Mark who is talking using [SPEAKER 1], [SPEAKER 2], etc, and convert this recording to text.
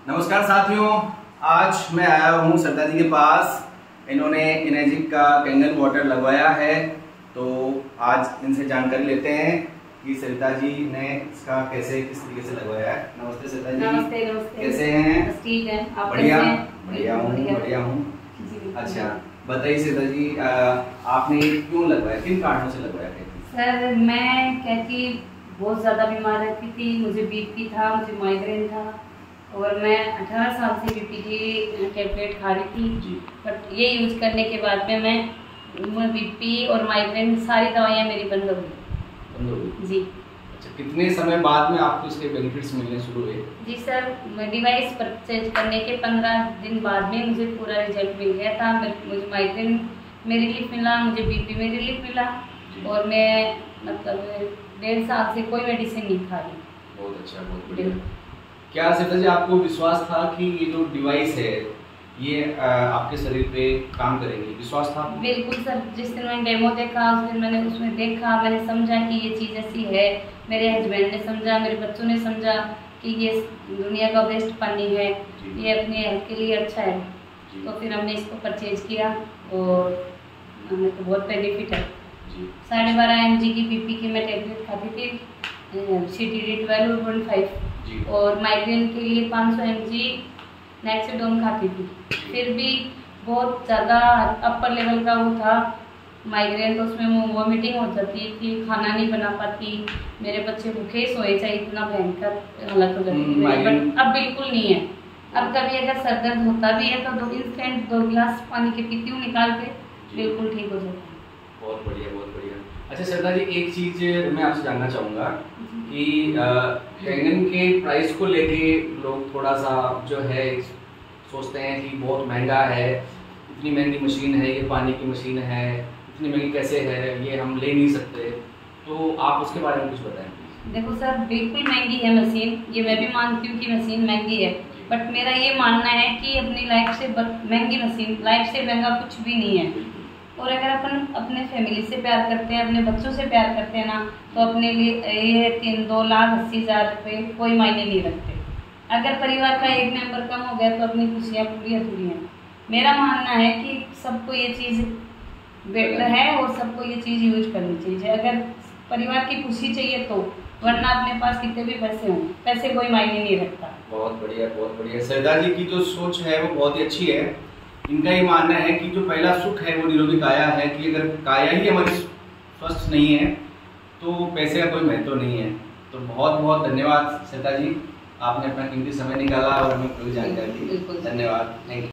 [SPEAKER 1] नमस्कार साथियों, आज मैं आया हूँ सरिता जी के पास। इन्होंने एनर्जिक का कैंगन वाटर लगवाया है, तो आज इनसे जानकारी लेते हैं कि सरिता जी ने इसका किस तरीके से लगवाया है। नमस्ते सरिता जी।
[SPEAKER 2] नमस्ते। नमस्ते।
[SPEAKER 1] कैसे हैं?
[SPEAKER 2] ठीक है। आप
[SPEAKER 1] बढ़िया
[SPEAKER 2] कैसे हैं?
[SPEAKER 1] बढ़िया हूँ। अच्छा बताइए सरिता जी, आपने क्यों लगवाया, किन कारणों से लगवाया है?
[SPEAKER 2] सर मैं कहती बहुत ज़्यादा बीमार रहती थी, मुझे बीपी था, मुझे माइग्रेन था और मैं 18 साल से बीपी की टेबलेट खा रही थी। बट ये यूज करने के बाद में मैं बीपी और माइग्रेन सारी दवाइयाँ मेरी बंद हो गई। जी।
[SPEAKER 1] अच्छा, कितने समय बाद में आपको इसके बेनिफिट्स मिलने शुरू हुए?
[SPEAKER 2] जी सर, डिवाइस परचेज करने के 15 दिन बाद में मुझे पूरा रिजल्ट मिल गया था। मुझे माइग्रेन में रिलीफ मिला, मुझे बीपी में रिलीफ मिला और मैं मतलब 1.5 साल से कोई मेडिसिन नहीं खा रही।
[SPEAKER 1] बहुत अच्छा, बहुत बढ़िया। क्या सरिता जी आपको विश्वास था कि ये जो डिवाइस है ये आपके शरीर पे काम करेगी? विश्वास था?
[SPEAKER 2] बिल्कुल सर, जिस दिन मैंने डेमो देखा उस दिन मैंने उसमें देखा, मैंने समझा कि ये चीज़ ऐसी है। मेरे हस्बैंड ने समझा, मेरे बच्चों ने समझा कि ये दुनिया का बेस्ट पानी है, ये अपने हेल्थ के लिए अच्छा है। तो फिर हमने इसको परचेज किया और हमें तो बहुत बेनिफिट है। 12.5 mg की बीपी की मैं टेबलेट खाती थी, CTD 12.5 और माइग्रेन के लिए 500 mg नेक्सिडोन खाती थी। फिर भी बहुत ज़्यादा अपर लेवल का वो था माइग्रेन, तो उसमें वॉमिटिंग हो जाती थी, खाना नहीं बना पाती, मेरे बच्चे भूखे ही सोए चाहिए, इतना भयंकर हालत हो जाती थी। बट अब बिल्कुल नहीं है। अब कभी अगर सर दर्द होता भी है तो 2 गिलास पानी के पीती हूँ निकाल के, बिल्कुल ठीक हो जाता है।
[SPEAKER 1] बहुत बढ़िया, बहुत बढ़िया। अच्छा सरिता जी, एक चीज़ मैं आपसे जानना चाहूँगा कि कैंगन के प्राइस को लेके लोग थोड़ा सा जो है सोचते हैं कि बहुत महंगा है, इतनी महंगी मशीन है, ये पानी की मशीन है, इतनी महंगी कैसे है, ये हम ले नहीं सकते। तो आप उसके बारे में कुछ बताएं।
[SPEAKER 2] देखो सर, बिल्कुल महंगी है मशीन, ये मैं भी मानती हूँ कि मशीन महंगी है, बट मेरा ये मानना है कि अपनी लाइफ से महंगी मशीन, लाइफ से महंगा कुछ भी नहीं है। और अगर अपन अपने फैमिली से प्यार करते हैं, अपने बच्चों से प्यार करते हैं ना, तो अपने लिए ये 2,80,000 रुपये कोई मायने नहीं रखते। अगर परिवार का एक मेंबर कम हो गया तो अपनी खुशियाँ पूरी अधूरी हैं। मेरा मानना है कि सबको ये चीज़ बेटर है और सबको ये चीज़ यूज करनी चाहिए अगर परिवार की खुशी चाहिए तो, वरना अपने पास कितने भी पैसे हों, पैसे कोई मायने नहीं रखता।
[SPEAKER 1] बहुत बढ़िया, बहुत बढ़िया। सरिता जी की जो सोच है वो बहुत ही अच्छी है। इनका ये मानना है कि जो पहला सुख है वो निरोगी काया है, कि अगर काया ही हमारी स्वस्थ नहीं है तो पैसे का कोई महत्व नहीं है। तो बहुत बहुत धन्यवाद सरिता जी, आपने अपना कीमती समय निकाला और हमें पूरी जानकारी दी। धन्यवाद, थैंक यू।